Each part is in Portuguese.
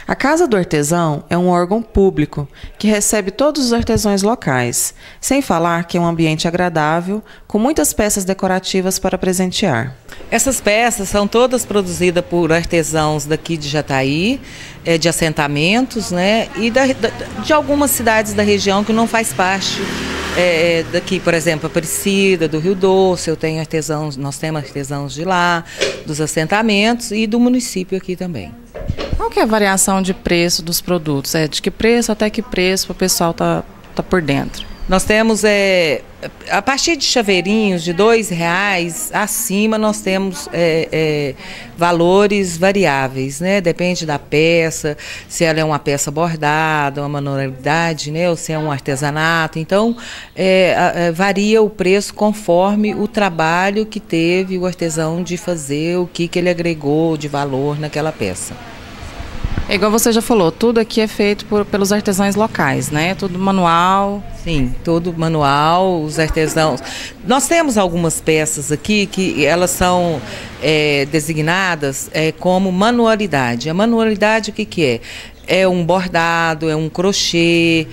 A Casa do Artesão é um órgão público que recebe todos os artesãos locais, sem falar que é um ambiente agradável, com muitas peças decorativas para presentear. Essas peças são todas produzidas por artesãos daqui de Jataí, de assentamentos, né, e de algumas cidades da região que não faz parte daqui, por exemplo, Aparecida, do Rio Doce. Nós temos artesãos de lá, dos assentamentos e do município aqui também. Qual que é a variação de preço dos produtos? De que preço até que preço para o pessoal tá por dentro? Nós temos, a partir de chaveirinhos de R$2 acima, nós temos valores variáveis, né? Depende da peça, se ela é uma peça bordada, uma manualidade, né? Ou se é um artesanato. Então, varia o preço conforme o trabalho que teve o artesão de fazer, o que ele agregou de valor naquela peça. É igual você já falou, tudo aqui é feito pelos artesãos locais, né? Tudo manual. Sim, tudo manual, os artesãos. Nós temos algumas peças aqui que elas são designadas como manualidade. A manualidade o que é? É um bordado, é um crochê,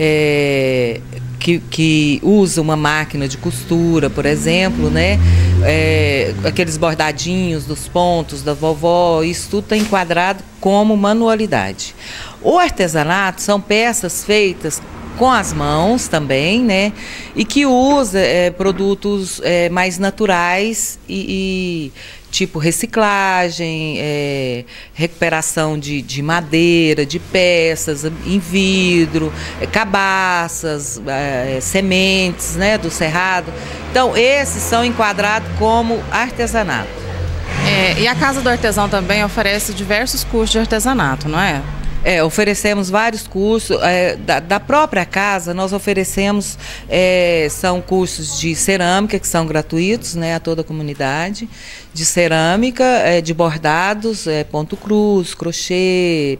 que usa uma máquina de costura, por exemplo, né? Aqueles bordadinhos dos pontos da vovó, isso tudo está enquadrado como manualidade. O artesanato são peças feitas com as mãos também, né? E que usa produtos mais naturais e tipo reciclagem, recuperação de madeira, de peças em vidro, cabaças, sementes, né, do cerrado. Então, esses são enquadrados como artesanato. E a Casa do Artesão também oferece diversos cursos de artesanato, não é? Oferecemos vários cursos. Da própria casa, nós oferecemos, são cursos de cerâmica, que são gratuitos, né, a toda a comunidade, de cerâmica, de bordados, ponto cruz, crochê,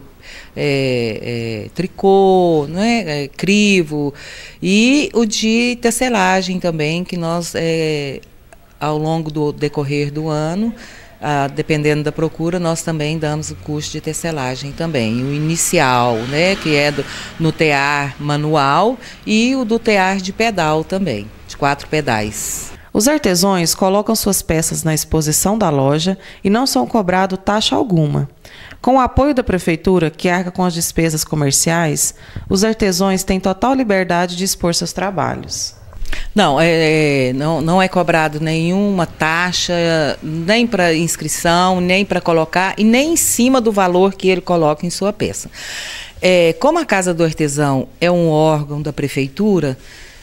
tricô, né, crivo, e o de tecelagem também, que nós, ao longo do decorrer do ano, dependendo da procura, nós também damos o curso de tecelagem também. O inicial, né, que é no tear manual, e o do tear de pedal também, de 4 pedais. Os artesãos colocam suas peças na exposição da loja e não são cobrados taxa alguma. Com o apoio da prefeitura, que arca com as despesas comerciais, os artesãos têm total liberdade de expor seus trabalhos. Não, não é cobrado nenhuma taxa, nem para inscrição, nem para colocar, e nem em cima do valor que ele coloca em sua peça. Como a Casa do Artesão é um órgão da prefeitura,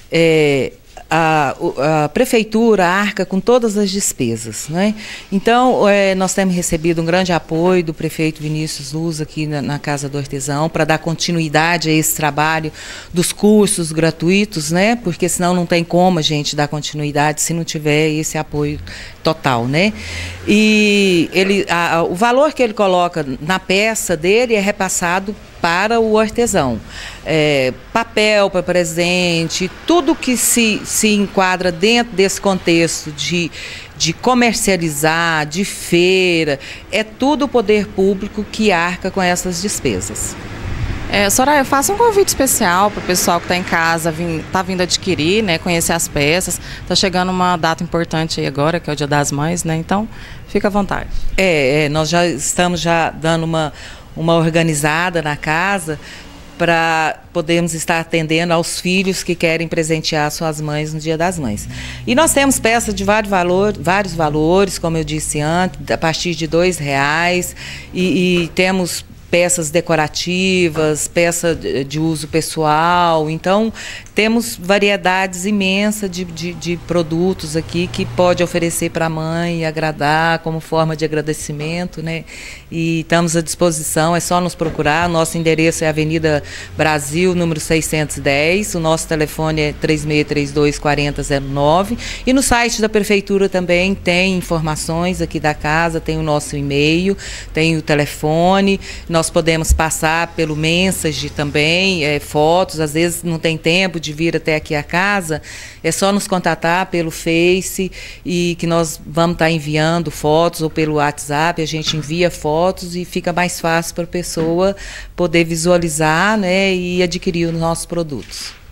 a prefeitura arca com todas as despesas, né? Então, nós temos recebido um grande apoio do prefeito Vinícius Luz aqui na Casa do Artesão para dar continuidade a esse trabalho dos cursos gratuitos, né? Porque senão não tem como a gente dar continuidade se não tiver esse apoio total, né? E o valor que ele coloca na peça dele é repassado para o artesão. Papel para presente, tudo que se enquadra dentro desse contexto de comercializar, de feira, é tudo o poder público que arca com essas despesas. Soraya, faça um convite especial para o pessoal que está em casa, está vindo adquirir, né, conhecer as peças. Está chegando uma data importante aí agora, que é o Dia das Mães, né? Então, fica à vontade. Nós já estamos dando uma organizada na casa para podermos estar atendendo aos filhos que querem presentear suas mães no Dia das Mães. E nós temos peças de vários valores, como eu disse antes, a partir de R$2, e temos peças decorativas, peça de uso pessoal. Então, temos variedades imensas de produtos aqui que pode oferecer para a mãe e agradar como forma de agradecimento, né? E estamos à disposição, é só nos procurar. Nosso endereço é Avenida Brasil, número 610. O nosso telefone é 3632-4009. E no site da Prefeitura também tem informações aqui da casa, tem o nosso e-mail, tem o telefone. Nós nós podemos passar pelo Message também, fotos, às vezes não tem tempo de vir até aqui a casa, é só nos contatar pelo Face e que nós vamos estar enviando fotos, ou pelo WhatsApp, a gente envia fotos e fica mais fácil para a pessoa poder visualizar, né, e adquirir os nossos produtos.